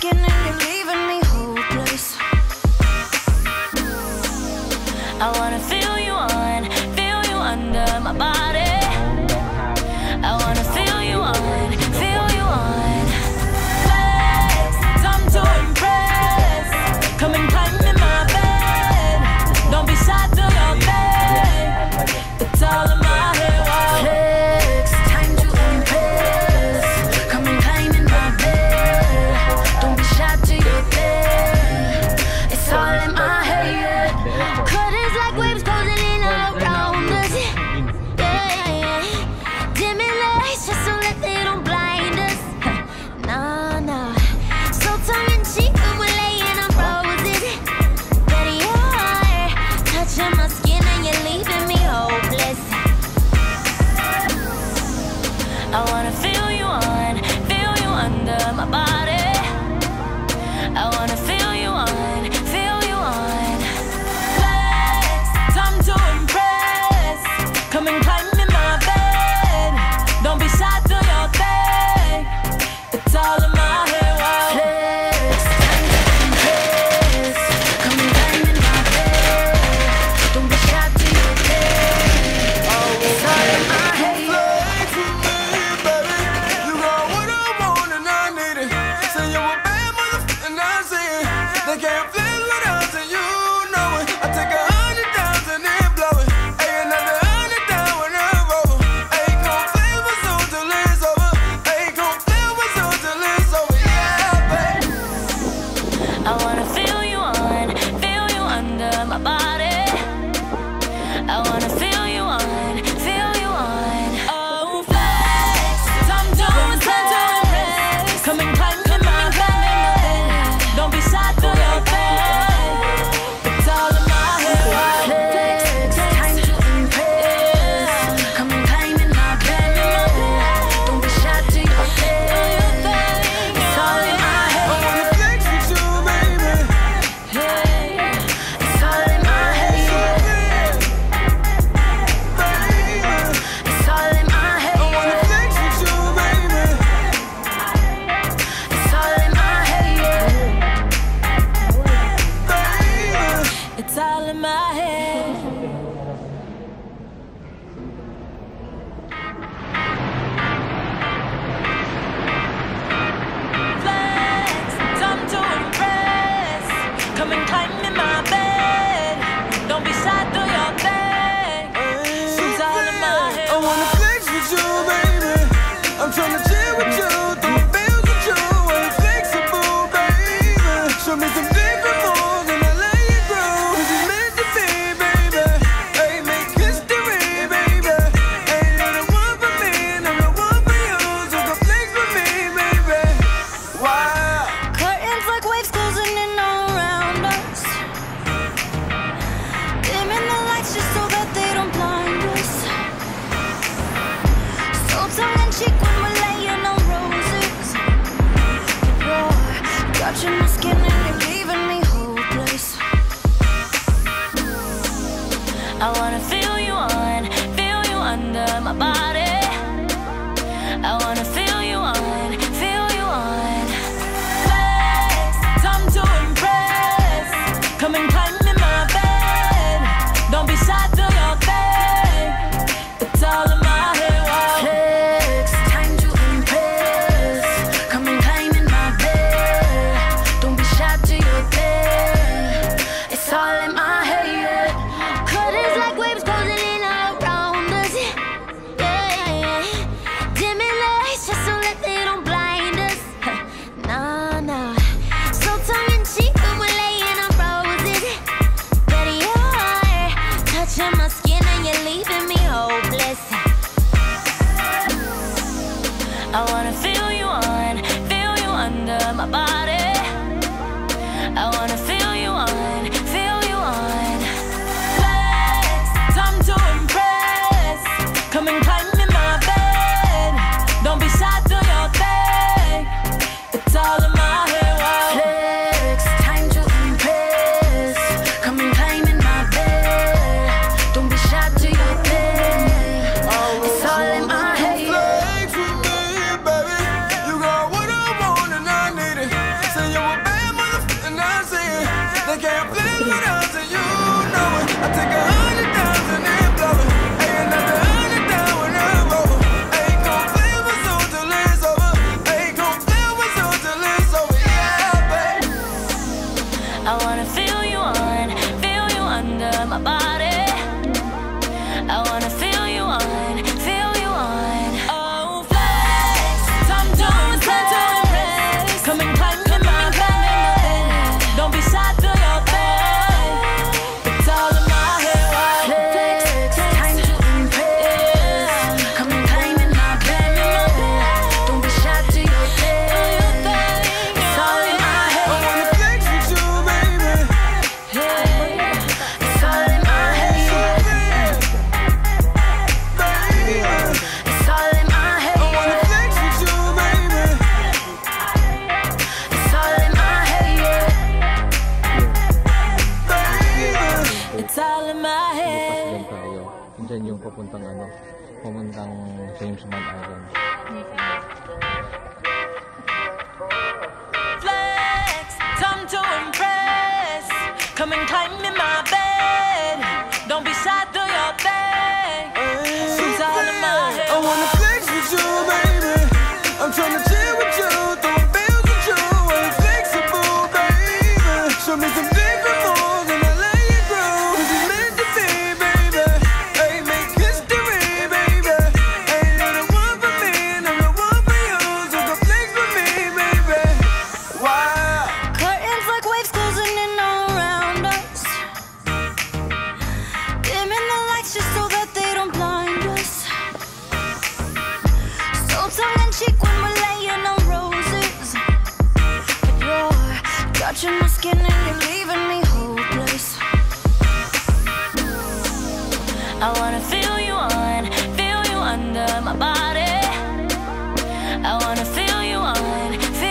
breaking and you're leaving me hopeless. I wanna feel you under my body. I wanna feel you on. Flex, time to impress. Come and climb in my bed. Don't be shy to your bed. It's all in my head. Flex, time to impress. Come and climb in my bed. Don't be shy to your bed. It's all in my head. Cut is like waves closing in around us. Yeah. pumuntang James Bond Island. Flex, time to impress. Come and climb in my bed. Don't be shy, do your thing. It's all in my head. I wanna flex with you, baby. I'm tryna chill with you, throw bills with you. I'm flexible, baby. Show me some different moves and I let you grow. This is meant to be, baby. Hey, make history, baby. Hey, you're the one for me and I'm the one for you. So come flex with me, baby. Wow. Curtains like waves closing in around us, dimming the lights just so that they don't blind us. So tongue-in-cheek when we're laying on roses, but you're touching my skin and you're leaving me hopeless. I wanna feel you under my body. I wanna feel you on.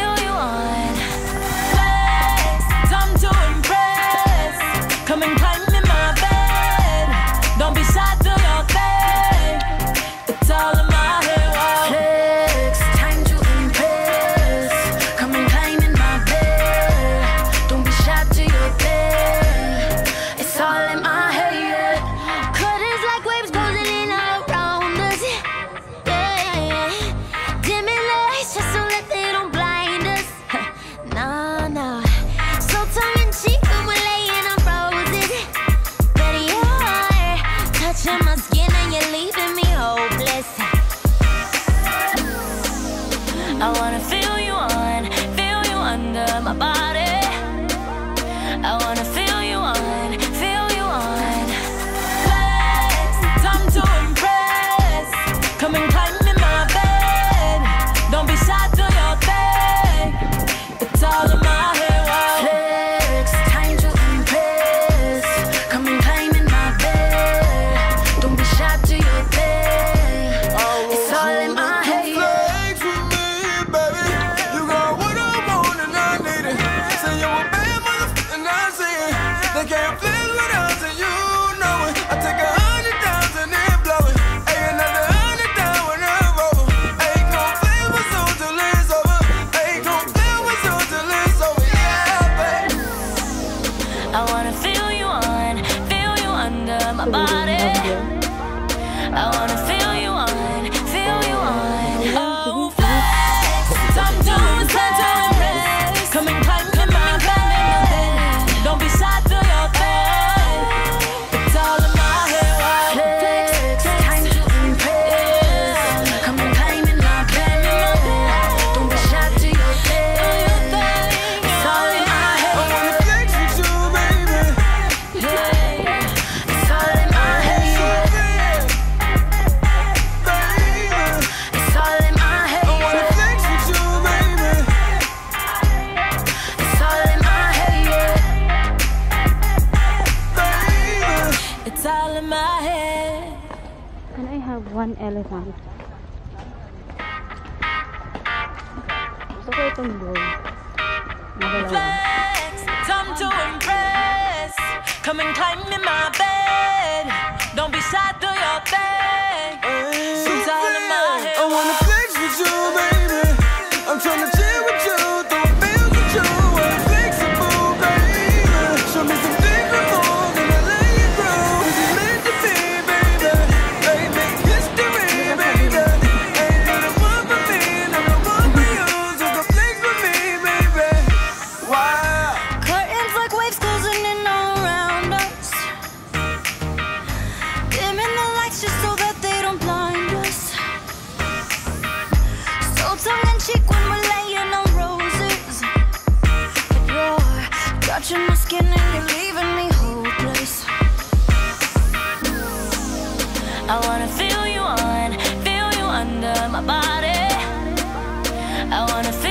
Flex, time to impress. Come and climb in my bed. Don't be shy, do your thing. It's all in my head. Wow. Flex, time to impress. Come and climb in my bed. Don't be shy to your bed. It's all in my head, yeah. Curtains like waves closing in around us, yeah. Dimming the lights just so that they don't blind us. Nah, nah. So tongue-in-cheek when we're laying on roses, but you're touching my skin and you're leaving me hopeless. I wanna feel you under my body. I wanna feel you on. Flex, time to impress. Come and climb in my bed. Don't be shy, do your thing. It's all in my head. Wow. Flex, time to impress. Come and climb in my bed. Don't be shy to your bed. It's all in my head, yeah. Flex with me, baby. You got what I want and I need it. Say you're a bad motherfucker and I see it. They can't flex with us and you know it. I take 100,000 and blow it. Hey, another 100,000 when I'm over. Hey, gon' flex with us till it's over. Hey, gon' flex with us till it's over. Yeah, baby. I wanna feel you under my body. I wanna feel you on. Oh, flex, time to impress. Come and climb in my bed. Don't be shy, do your thing. It's all in my head. Wow. Flex, time to impress. Come and climb in my bed. Don't be shy to your bed. It's all in my I head. wanna flex with you, baby. It's all in my head. Baby. It's all in my head. I wanna flex with you, baby. It's all in my head, yeah. Baby. It's all in my head. And I have one elephant. Gusto ko itong bowl. Madalawa. Flex, time to impress. Come and climb in my bed. Don't be shy, do your thing. It's all in my head. I wanna flex with you, baby. I'm tryna chill with you, throw bills with you. I'm flexible, baby. Show me some different moves and I let you grow. This is meant to be, baby. Hey, make history, baby. Hey, you're the one for me and I'm the one for you. So come flex with me, baby. Wow. Curtains like waves closing in around us, dimming the lights just so that they don't blind us. So tongue-in-cheek when we're laying on roses, but you're touching my skin and you're leaving me hopeless. I wanna feel you under my body. I wanna